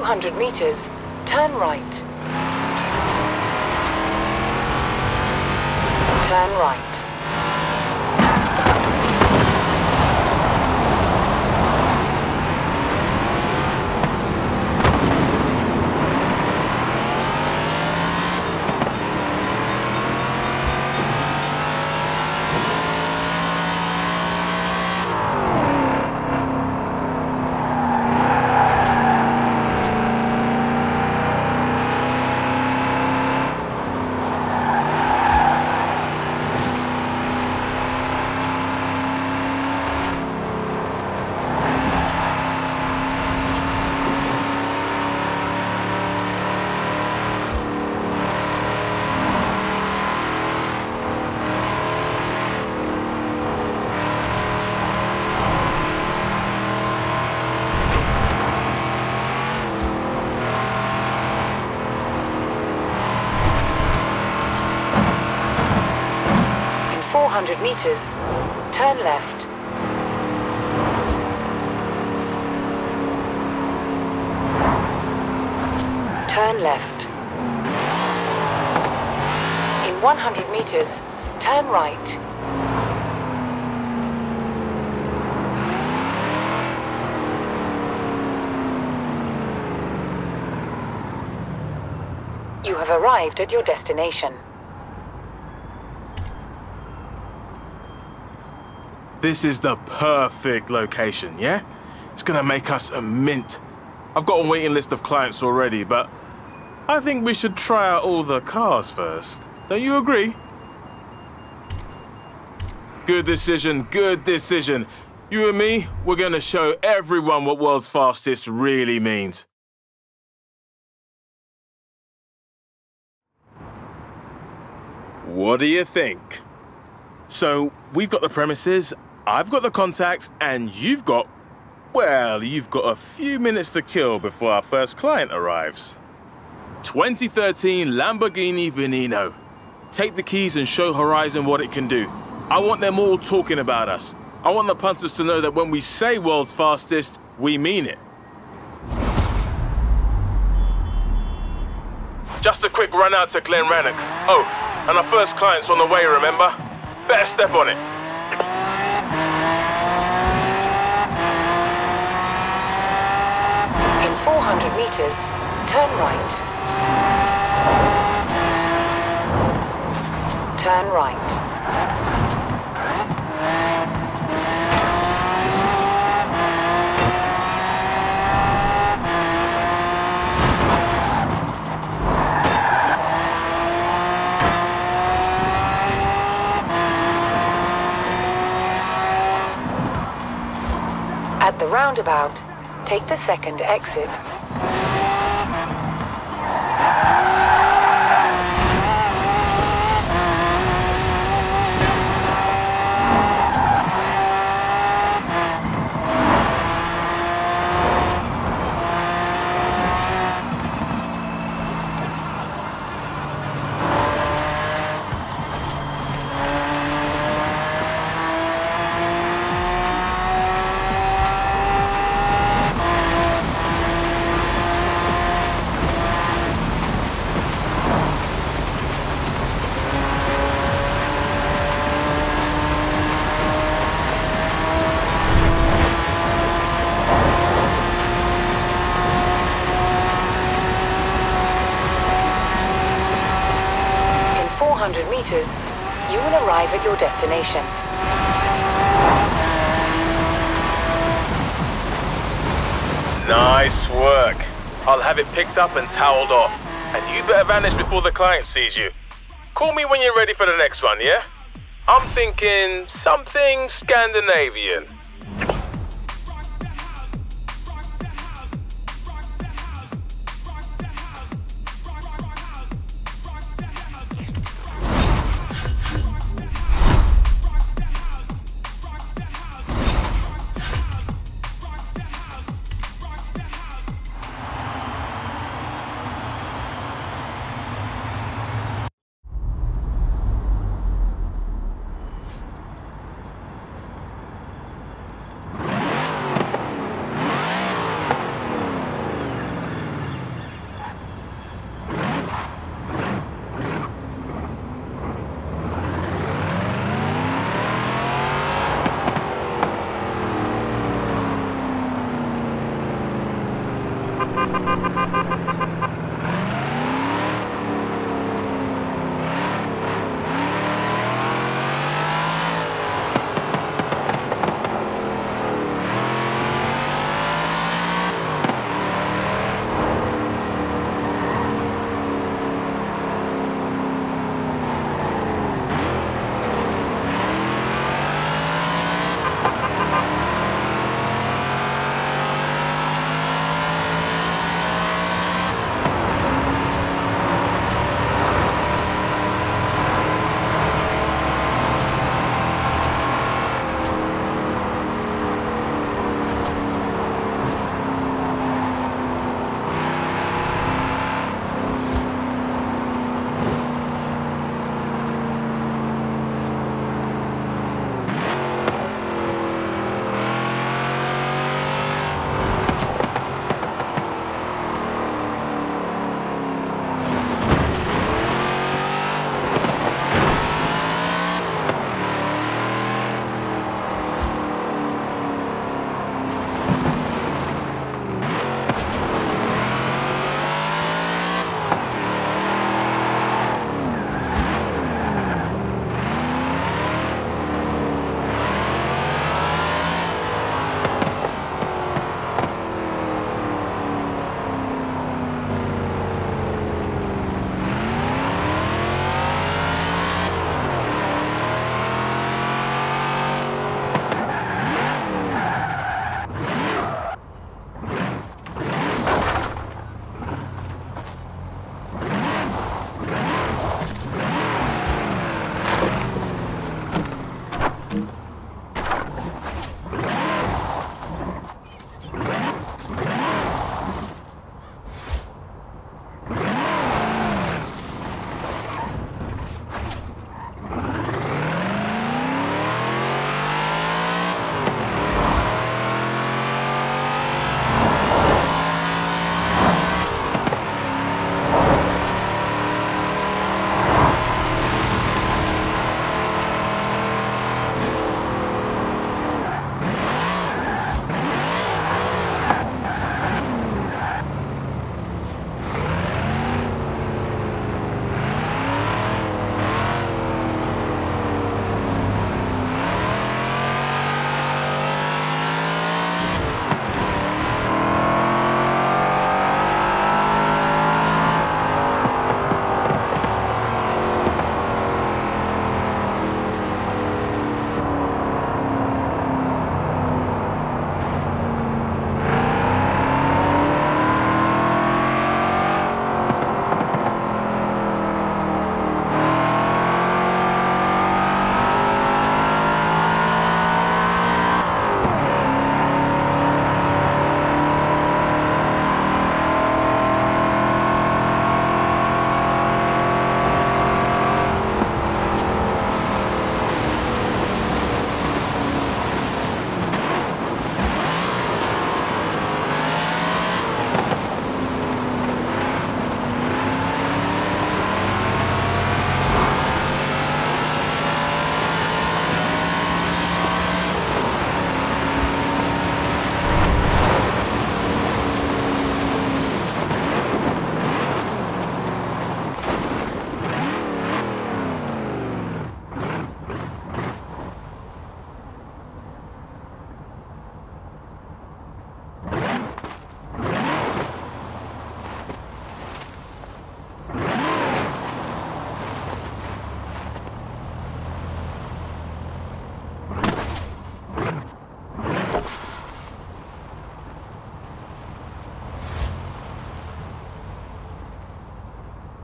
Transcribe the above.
200 meters, turn right. Turn right. In 400 meters, turn left. Turn left. In 100 meters, turn right. You have arrived at your destination. This is the perfect location, yeah? It's gonna make us a mint. I've got a waiting list of clients already, but I think we should try out all the cars first. Don't you agree? Good decision, good decision. You and me, we're gonna show everyone what world's fastest really means. What do you think? So, we've got the premises, I've got the contacts, and you've got a few minutes to kill before our first client arrives. 2013 Lamborghini Veneno. Take the keys and show Horizon what it can do. I want them all talking about us. I want the punters to know that when we say world's fastest, we mean it. Just a quick run out to Glen Rannoch. Oh, and our first client's on the way, remember? Better step on it. In 400 meters, turn right. Turn right. At the roundabout, take the second exit. Meters, you will arrive at your destination. Nice work. I'll have it picked up and toweled off. And you better vanish before the client sees you. Call me when you're ready for the next one, yeah? I'm thinking something Scandinavian.